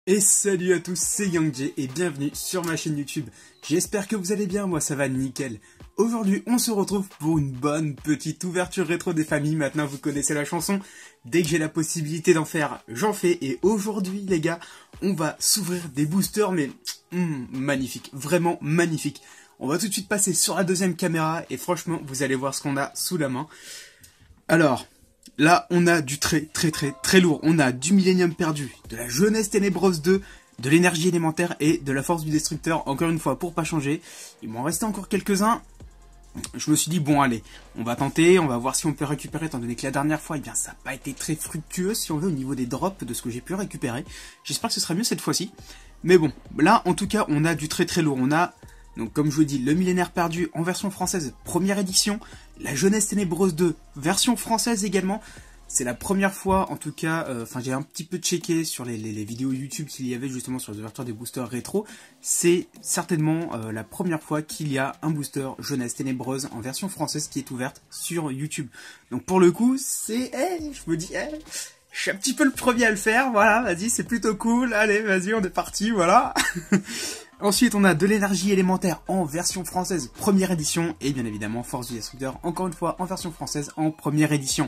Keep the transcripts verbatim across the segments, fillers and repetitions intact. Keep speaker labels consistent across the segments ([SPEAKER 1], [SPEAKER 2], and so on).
[SPEAKER 1] Et salut à tous, c'est YangJ et bienvenue sur ma chaîne YouTube. J'espère que vous allez bien, moi ça va nickel. Aujourd'hui on se retrouve pour une bonne petite ouverture rétro des familles. Maintenant vous connaissez la chanson, dès que j'ai la possibilité d'en faire, j'en fais. Et aujourd'hui les gars, on va s'ouvrir des boosters mais mm, magnifique, vraiment magnifique. On va tout de suite passer sur la deuxième caméra et franchement vous allez voir ce qu'on a sous la main. Alors... là, on a du très très très très lourd. On a du Millennium perdu, de la Jeunesse Ténébreuse deux, de l'énergie élémentaire et de la force du destructeur. Encore une fois, pour pas changer. Il m'en restait encore quelques-uns. Je me suis dit, bon allez, on va tenter, on va voir si on peut récupérer, étant donné que la dernière fois, eh bien, ça n'a pas été très fructueux, si on veut, au niveau des drops, de ce que j'ai pu récupérer. J'espère que ce sera mieux cette fois-ci. Mais bon, là, en tout cas, on a du très très lourd. On a... donc comme je vous dis, le millénaire perdu en version française, première édition, la Jeunesse Ténébreuse deux, version française également. C'est la première fois, en tout cas, enfin euh, j'ai un petit peu checké sur les, les, les vidéos YouTube qu'il y avait justement sur les ouvertures des boosters rétro. C'est certainement euh, la première fois qu'il y a un booster Jeunesse Ténébreuse en version française qui est ouverte sur YouTube. Donc pour le coup, c'est... Hey, je me dis... Hey, je suis un petit peu le premier à le faire, voilà, vas-y, c'est plutôt cool, allez, vas-y, on est parti, voilà. Ensuite, on a de l'énergie élémentaire en version française, première édition, et bien évidemment, Force du Destructeur, encore une fois, en version française, en première édition.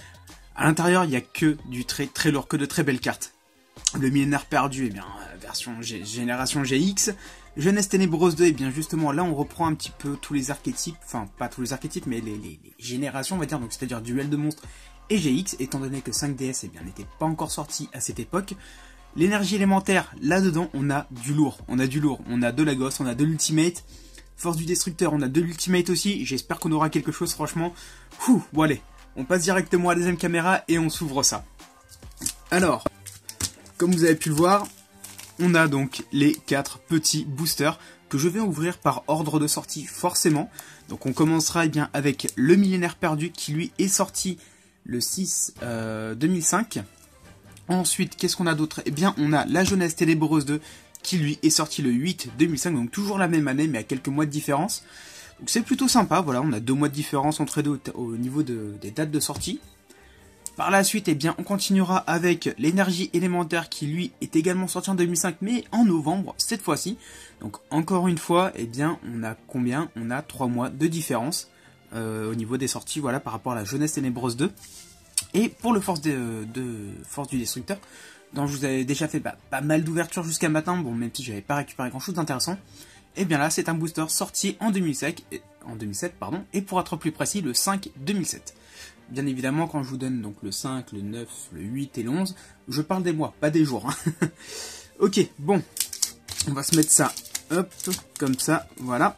[SPEAKER 1] À l'intérieur, il n'y a que du très très lourd, que de très belles cartes. Le millénaire perdu, eh bien, version G génération G X. Jeunesse Ténébreuse deux, et eh bien justement, là, on reprend un petit peu tous les archétypes, enfin, pas tous les archétypes, mais les, les, les générations, on va dire, donc c'est-à-dire duel de monstres et G X, étant donné que cinq D S, eh bien, n'était pas encore sorti à cette époque. L'énergie élémentaire, là-dedans, on a du lourd. On a du lourd. On a de la gosse, on a de l'ultimate. Force du destructeur, on a de l'ultimate aussi. J'espère qu'on aura quelque chose, franchement. Ouh, bon allez, on passe directement à la deuxième caméra et on s'ouvre ça. Alors, comme vous avez pu le voir, on a donc les quatre petits boosters que je vais ouvrir par ordre de sortie, forcément. Donc on commencera eh bien, avec le millénaire perdu qui lui est sorti le six euh, deux mille cinq. Ensuite, qu'est-ce qu'on a d'autre? Eh bien, on a la Jeunesse Ténébreuse deux, qui lui est sorti le huit deux mille cinq, donc toujours la même année, mais à quelques mois de différence. Donc c'est plutôt sympa, voilà, on a deux mois de différence entre les deux au, au niveau de, des dates de sortie. Par la suite, eh bien, on continuera avec l'énergie élémentaire, qui lui est également sorti en deux mille cinq, mais en novembre, cette fois-ci. Donc encore une fois, eh bien, on a combien? On a trois mois de différence euh, au niveau des sorties, voilà, par rapport à la Jeunesse Ténébreuse deux. Et pour le force, de, de, force du destructeur, dont je vous avais déjà fait bah, pas mal d'ouvertures jusqu'à maintenant, bon même si j'avais pas récupéré grand chose d'intéressant, et bien là c'est un booster sorti en deux mille sept, en deux mille sept pardon, et pour être plus précis le cinq deux mille sept. Bien évidemment quand je vous donne donc le cinq, le neuf, le huit et le onze, je parle des mois, pas des jours. Hein. Ok, bon, on va se mettre ça, hop, comme ça, voilà.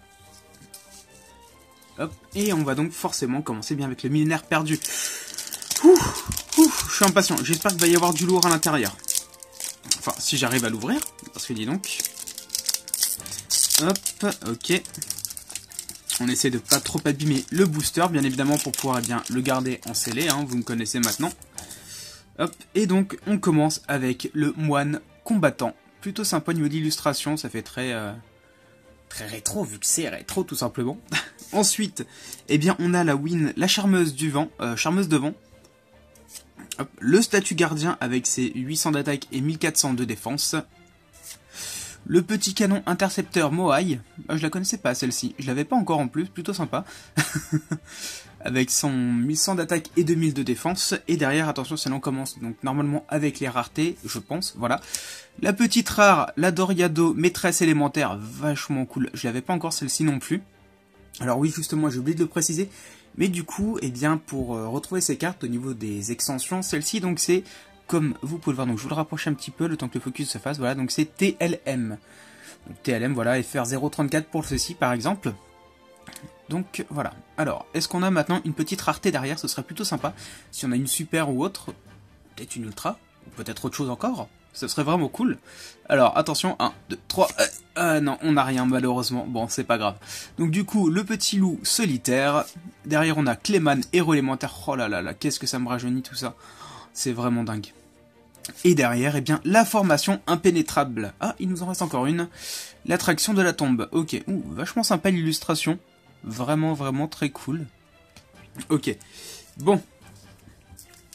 [SPEAKER 1] Hop, et on va donc forcément commencer bien avec le millénaire perdu. Ouh, ouh, je suis impatient. J'espère qu'il va y avoir du lourd à l'intérieur. Enfin, si j'arrive à l'ouvrir. Parce que dis donc. Hop, ok. On essaie de pas trop abîmer le booster, bien évidemment, pour pouvoir eh bien, le garder en scellé. Hein, vous me connaissez maintenant. Hop, et donc, on commence avec le moine combattant. Plutôt sympa au niveau d'illustration. Ça fait très... Euh, très rétro, vu que c'est rétro, tout simplement. Ensuite, eh bien, on a la Win, la charmeuse du vent. Euh, charmeuse de vent. Hop, le statut gardien avec ses huit cents d'attaque et mille quatre cents de défense. Le petit canon intercepteur Moai. Je la connaissais pas celle-ci. Je l'avais pas encore en plus. Plutôt sympa. Avec son mille cent d'attaque et deux mille de défense. Et derrière, attention, c'est l'on commence. Donc normalement avec les raretés, je pense. Voilà. La petite rare, la Doriado maîtresse élémentaire. Vachement cool. Je l'avais pas encore celle-ci non plus. Alors oui, justement, j'ai oublié de le préciser. Mais du coup, eh bien, pour euh, retrouver ces cartes au niveau des extensions, celle-ci, donc c'est, comme vous pouvez le voir, donc je vous le rapproche un petit peu, le temps que le focus se fasse, voilà, donc c'est T L M. Donc T L M, voilà, F R zéro trente-quatre pour ceci, par exemple. Donc, voilà. Alors, est-ce qu'on a maintenant une petite rareté derrière? Ce serait plutôt sympa. Si on a une super ou autre, peut-être une ultra, ou peut-être autre chose encore. Ce serait vraiment cool. Alors, attention, un, deux, trois... Euh, euh, non, on n'a rien, malheureusement. Bon, c'est pas grave. Donc, du coup, le petit loup solitaire. Derrière, on a Clayman, héros élémentaire. Oh là là là, qu'est-ce que ça me rajeunit, tout ça. C'est vraiment dingue. Et derrière, eh bien, la formation impénétrable. Ah, il nous en reste encore une. L'attraction de la tombe. Ok, ouh, vachement sympa l'illustration. Vraiment, vraiment très cool. Ok. Bon.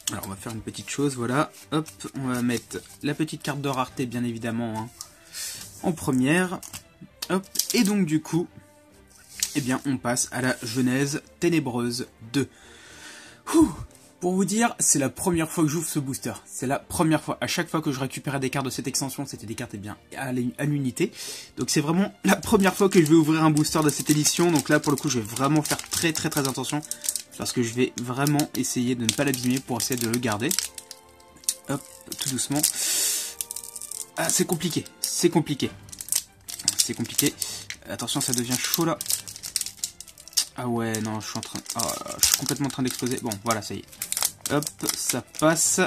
[SPEAKER 1] Alors on va faire une petite chose, voilà. Hop, on va mettre la petite carte de rareté, bien évidemment, hein, en première. Hop, et donc du coup, eh bien on passe à la Genèse Ténébreuse deux. Ouh. Pour vous dire, c'est la première fois que j'ouvre ce booster. C'est la première fois. À chaque fois que je récupérais des cartes de cette extension, c'était des cartes eh bien, à l'unité. Donc c'est vraiment la première fois que je vais ouvrir un booster de cette édition. Donc là, pour le coup, je vais vraiment faire très très très attention. Parce que je vais vraiment essayer de ne pas l'abîmer pour essayer de le garder. Hop, tout doucement. Ah, c'est compliqué. C'est compliqué. C'est compliqué. Attention, ça devient chaud là. Ah ouais, non, je suis en train... Oh, je suis complètement en train d'exploser. Bon, voilà, ça y est. Hop, ça passe.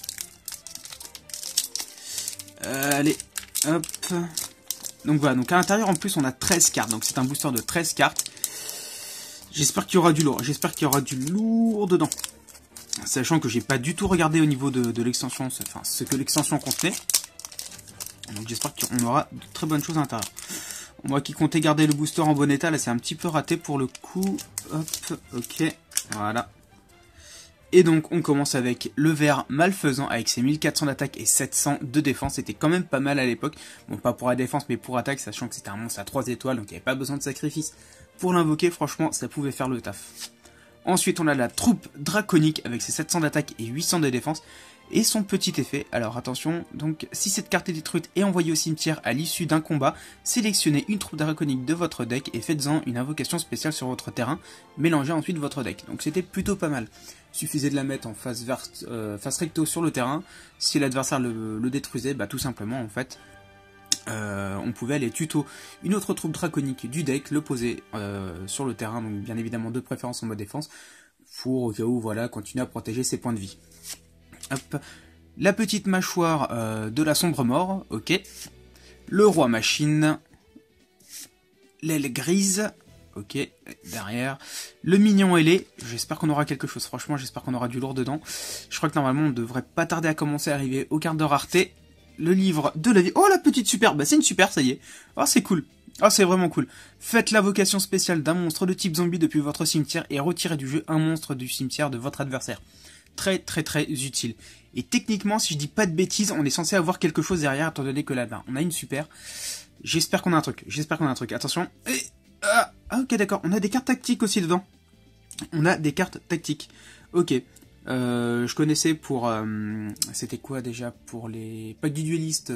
[SPEAKER 1] Euh, allez, hop. Donc voilà, donc à l'intérieur en plus on a treize cartes. Donc c'est un booster de treize cartes. J'espère qu'il y aura du lourd. J'espère qu'il y aura du lourd dedans. Sachant que j'ai pas du tout regardé au niveau de, de l'extension, enfin ce que l'extension contenait. Donc j'espère qu'on aura de très bonnes choses à l'intérieur. Moi qui comptais garder le booster en bon état, là c'est un petit peu raté pour le coup. Hop, ok, voilà. Et donc on commence avec le vert malfaisant avec ses mille quatre cents d'attaque et sept cents de défense. C'était quand même pas mal à l'époque. Bon, pas pour la défense mais pour attaque, sachant que c'était un monstre à trois étoiles, donc il n'y avait pas besoin de sacrifice pour l'invoquer. Franchement, ça pouvait faire le taf. Ensuite on a la troupe draconique avec ses sept cents d'attaque et huit cents de défense. Et son petit effet, alors attention, donc si cette carte est détruite et envoyée au cimetière à l'issue d'un combat, sélectionnez une troupe draconique de votre deck et faites-en une invocation spéciale sur votre terrain, mélangez ensuite votre deck. Donc c'était plutôt pas mal. Il suffisait de la mettre en face, vers, euh, face recto sur le terrain. Si l'adversaire le, le détruisait, bah tout simplement en fait, euh, on pouvait aller tuto une autre troupe draconique du deck, le poser euh, sur le terrain, donc bien évidemment de préférence en mode défense, pour au cas où voilà, continuer à protéger ses points de vie. Hop. La petite mâchoire euh, de la sombre mort, ok. Le roi machine. L'aile grise, ok, derrière. Le mignon ailé, j'espère qu'on aura quelque chose, franchement j'espère qu'on aura du lourd dedans. Je crois que normalement on devrait pas tarder à commencer à arriver aux cartes de rareté. Le livre de la vie, oh la petite super, bah c'est une super, ça y est. Oh c'est cool, oh c'est vraiment cool. Faites l'invocation spéciale d'un monstre de type zombie depuis votre cimetière et retirez du jeu un monstre du cimetière de votre adversaire. Très très très utile. Et techniquement, si je dis pas de bêtises, on est censé avoir quelque chose derrière, étant donné que là-bas, on a une super. J'espère qu'on a un truc, j'espère qu'on a un truc. Attention. Et, ah, ok d'accord, on a des cartes tactiques aussi dedans. On a des cartes tactiques. Ok. Euh, je connaissais pour... Euh, c'était quoi déjà pour les packs du dueliste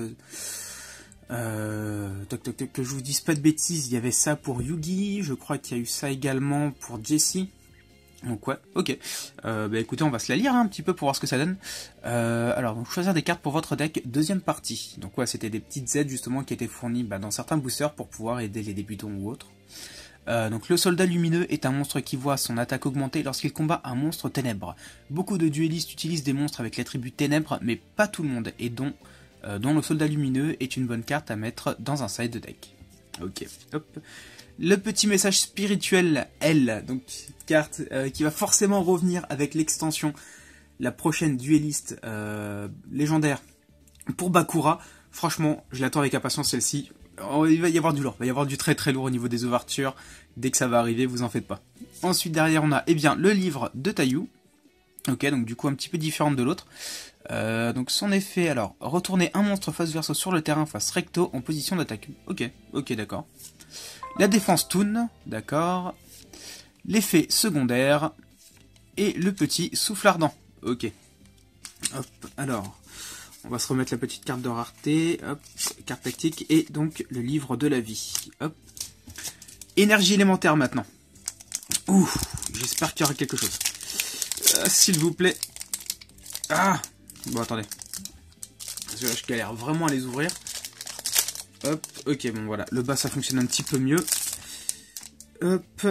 [SPEAKER 1] euh, toc, toc, toc, que je vous dise pas de bêtises, il y avait ça pour Yugi, je crois qu'il y a eu ça également pour Jessie. Donc ouais, ok. Euh, bah écoutez, on va se la lire hein, un petit peu pour voir ce que ça donne. Euh, alors, donc choisir des cartes pour votre deck, deuxième partie. Donc ouais, c'était des petites aides justement qui étaient fournies bah, dans certains boosters pour pouvoir aider les débutants ou autres. Euh, donc le soldat lumineux est un monstre qui voit son attaque augmenter lorsqu'il combat un monstre ténèbres. Beaucoup de duellistes utilisent des monstres avec l'attribut ténèbres, mais pas tout le monde, et dont, euh, dont le soldat lumineux est une bonne carte à mettre dans un side deck. Ok, hop. Le petit message spirituel L, donc carte euh, qui va forcément revenir avec l'extension, la prochaine dueliste euh, légendaire pour Bakura. Franchement, je l'attends avec impatience celle-ci. Oh, il va y avoir du lourd, il va y avoir du très très lourd au niveau des ouvertures. Dès que ça va arriver, vous en faites pas. Ensuite derrière on a eh bien le livre de Tayu. Ok, donc du coup un petit peu différente de l'autre. Euh, donc son effet, alors, retourner un monstre face verso sur le terrain face recto en position d'attaque. Ok, ok d'accord. La défense toon, d'accord. L'effet secondaire. Et le petit souffle ardent. Ok. Hop, alors. On va se remettre la petite carte de rareté. Hop, carte tactique. Et donc le livre de la vie. Hop. Énergie élémentaire maintenant. Ouh, j'espère qu'il y aura quelque chose. Euh, S'il vous plaît. Ah. Bon, attendez. Parce que là, je galère vraiment à les ouvrir. Hop, ok, bon voilà, le bas ça fonctionne un petit peu mieux. Hop.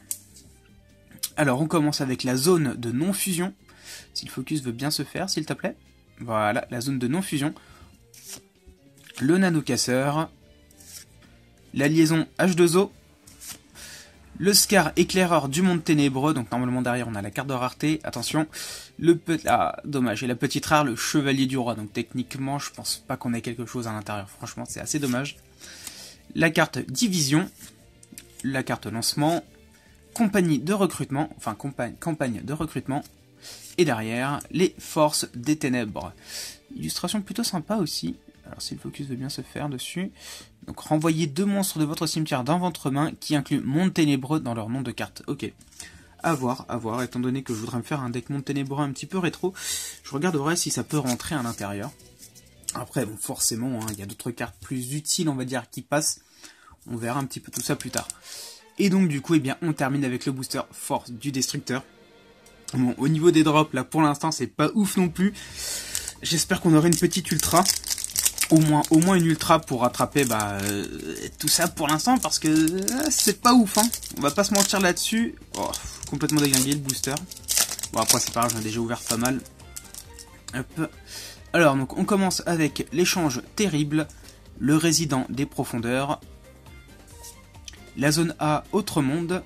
[SPEAKER 1] Alors on commence avec la zone de non-fusion. Si le focus veut bien se faire, s'il te plaît. Voilà, la zone de non-fusion. Le nano-casseur. La liaison H deux O. Le Scar éclaireur du monde ténébreux. Donc normalement derrière on a la carte de rareté. Attention. Le petit... Ah, dommage. Et la petite rare, le chevalier du roi. Donc techniquement, je pense pas qu'on ait quelque chose à l'intérieur. Franchement, c'est assez dommage. La carte division. La carte lancement. Compagnie de recrutement. Enfin, campagne, campagne de recrutement.
[SPEAKER 2] Et derrière, les forces des ténèbres. Illustration plutôt sympa aussi. Alors si le focus veut bien se faire dessus. Donc renvoyez deux monstres de votre cimetière dans votre main qui inclut Monde Ténébreux dans leur nom de carte. Ok. À voir, à voir, étant donné que je voudrais me faire un deck Monde Ténébreux un petit peu rétro, je regarderai si ça peut rentrer à l'intérieur. Après, bon, forcément, il hein, y a d'autres cartes plus utiles, on va dire, qui passent. On verra un petit peu tout ça plus tard. Et donc, du coup, eh bien, on termine avec le booster Force du Destructeur. Bon, au niveau des drops, là, pour l'instant, c'est pas ouf non plus. J'espère qu'on aura une petite ultra. Au moins, au moins une ultra pour rattraper bah, euh, tout ça pour l'instant, parce que euh, c'est pas ouf, hein. On va pas se mentir là-dessus. Oh, complètement déglingué le booster. Bon, après, c'est pas grave, j'en ai déjà ouvert pas mal. Hop. Alors, donc, on commence avec l'échange terrible, le résident des profondeurs, la zone A, autre monde,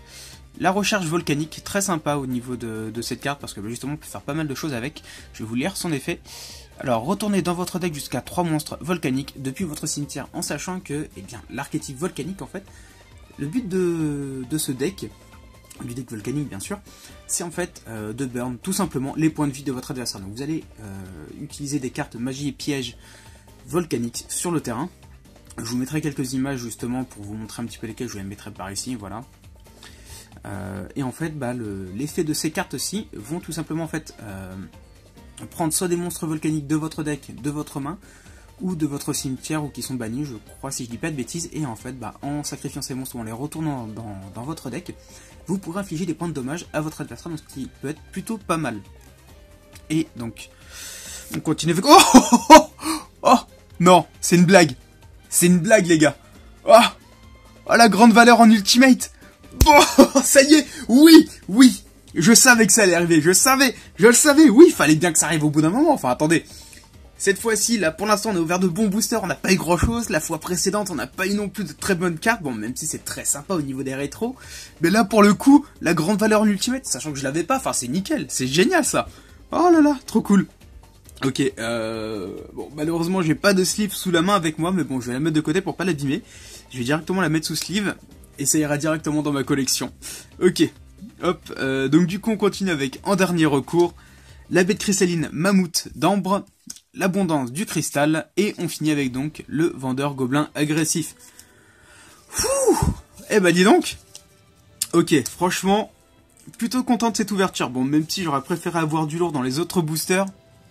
[SPEAKER 2] la recherche volcanique, très sympa au niveau de, de cette carte, parce que bah, justement, on peut faire pas mal de choses avec. Je vais vous lire son effet. Alors, retournez dans votre deck jusqu'à trois monstres volcaniques depuis votre cimetière, en sachant que, eh bien, l'archétype volcanique, en fait, le but de, de ce deck, du deck volcanique bien sûr, c'est en fait euh, de burn tout simplement les points de vie de votre adversaire. Donc vous allez euh, utiliser des cartes magie et pièges volcaniques sur le terrain. Je vous mettrai quelques images justement pour vous montrer un petit peu lesquelles, je vous les mettrai par ici, voilà. Euh, et en fait, bah, l'effet le, de ces cartes-ci vont tout simplement en fait euh, prendre soit des monstres volcaniques de votre deck, de votre main, ou de votre cimetière, ou qui sont bannis, je crois, si je dis pas de bêtises, et en fait, bah, en sacrifiant ces monstres ou en les retournant dans, dans votre deck, vous pourrez infliger des points de dommage à votre adversaire, donc ce qui peut être plutôt pas mal. Et donc, on continue avec... Oh, oh, oh, oh, oh non, c'est une blague. C'est une blague, les gars. Oh, oh, la grande valeur en ultimate. Oh, ça y est, oui, oui, je savais que ça allait arriver, je savais, je le savais, oui, il fallait bien que ça arrive au bout d'un moment, enfin, attendez. Cette fois-ci, là, pour l'instant, on a ouvert de bons boosters, on n'a pas eu grand-chose. La fois précédente, on n'a pas eu non plus de très bonnes cartes. Bon, même si c'est très sympa au niveau des rétros. Mais là, pour le coup, la grande valeur en ultimate, sachant que je l'avais pas, enfin, c'est nickel. C'est génial, ça. Oh là là, trop cool. Ok, euh... bon, malheureusement, j'ai pas de sleeve sous la main avec moi, mais bon, je vais la mettre de côté pour pas l'abîmer. Je vais directement la mettre sous sleeve, et ça ira directement dans ma collection. Ok, hop, euh, donc du coup, on continue avec, en dernier recours, la bête cristalline mammouth d'ambre, l'abondance du cristal, et on finit avec donc le vendeur gobelin agressif. Fouh, eh bah dis donc. Ok, franchement, plutôt content de cette ouverture. Bon, même si j'aurais préféré avoir du lourd dans les autres boosters,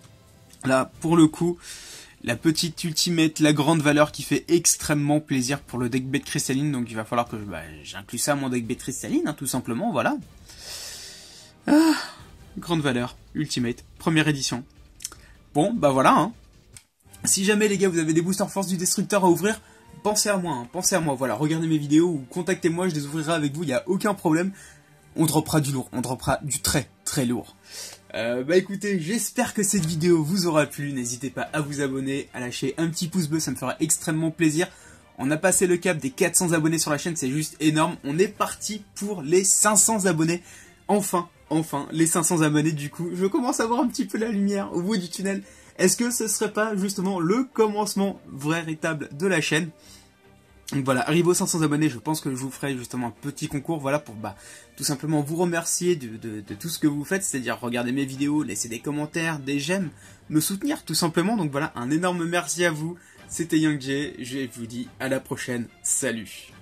[SPEAKER 2] là, pour le coup, la petite ultimate, la grande valeur qui fait extrêmement plaisir pour le deck bête cristalline, donc il va falloir que bah, j'inclue ça à mon deck bête cristalline, hein, tout simplement, voilà. Ah, grande valeur, ultimate, première édition. Bon, bah voilà, hein. Si jamais les gars vous avez des boosters force du destructeur à ouvrir, pensez à moi, hein, pensez à moi, voilà, regardez mes vidéos ou contactez-moi, je les ouvrirai avec vous, il n'y a aucun problème. On droppera du lourd, on droppera du très très lourd. Euh, bah écoutez, j'espère que cette vidéo vous aura plu, n'hésitez pas à vous abonner, à lâcher un petit pouce bleu, ça me fera extrêmement plaisir. On a passé le cap des quatre cents abonnés sur la chaîne, c'est juste énorme, on est parti pour les cinq cents abonnés, enfin. Enfin, les cinq cents abonnés du coup, je commence à voir un petit peu la lumière au bout du tunnel. Est-ce que ce serait pas justement le commencement véritable de la chaîne? Donc voilà, arrivé aux cinq cents abonnés, je pense que je vous ferai justement un petit concours, voilà, pour bah tout simplement vous remercier de, de, de tout ce que vous faites, c'est-à-dire regarder mes vidéos, laisser des commentaires, des j'aime, me soutenir tout simplement. Donc voilà, un énorme merci à vous, c'était Young Jay, je vous dis à la prochaine, salut.